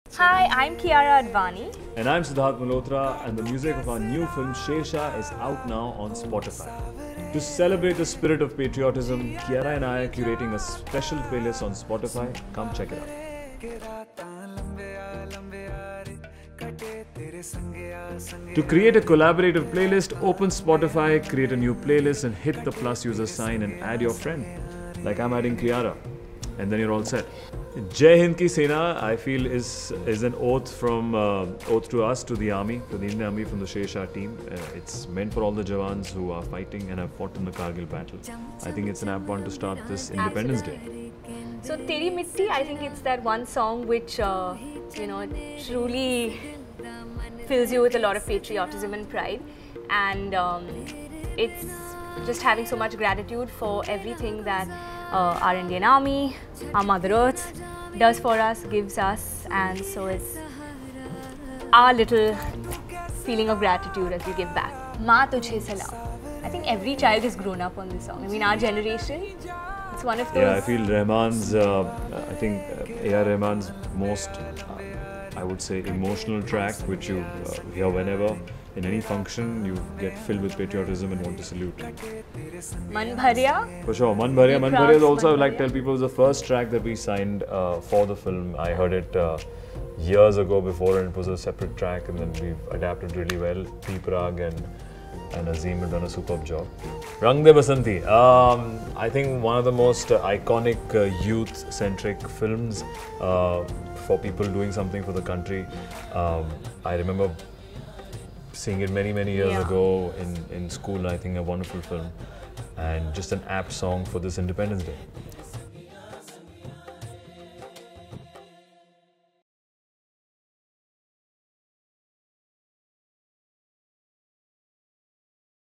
Hi, I'm Kiara Advani. And I'm Sidharth Malhotra, and the music of our new film Shesha is out now on Spotify. To celebrate the spirit of patriotism, Kiara and I are curating a special playlist on Spotify. Come check it out. To create a collaborative playlist, open Spotify, create a new playlist, and hit the plus user sign and add your friend. Like I'm adding Kiara, and then you're all set. Jai Hind Ki Sena, I feel, is an oath to us, to the army, to the Indian Army from the Shesha team. It's meant for all the Jawans who are fighting and have fought in the Kargil battle. I think it's an apt one to start this Independence Day. So Teri Mitti, I think it's that one song which truly fills you with a lot of patriotism and pride, and it's just having so much gratitude for everything that our Indian Army, our Mother Earth does for us, gives us, and so it's our little feeling of gratitude as we give back. Ma Tujhe Salam. I think every child has grown up on this song. I mean, our generation, it's one of those. Yeah, I feel Rahman's, A.R. Rahman's most, I would say, emotional track, which you hear whenever. In any function, you get filled with patriotism and want to salute. Man Bharya? For sure, Man Bharya. Man Bharya is also, I would like to tell people, was the first track that we signed for the film. I heard it years ago before, and it was a separate track, and then we've adapted really well. P. Prag and Azim have done a superb job. Rang De Basanti. I think one of the most iconic youth-centric films for people doing something for the country. I remember seeing it many years ago in school. I think a wonderful film and just an apt song for this Independence Day.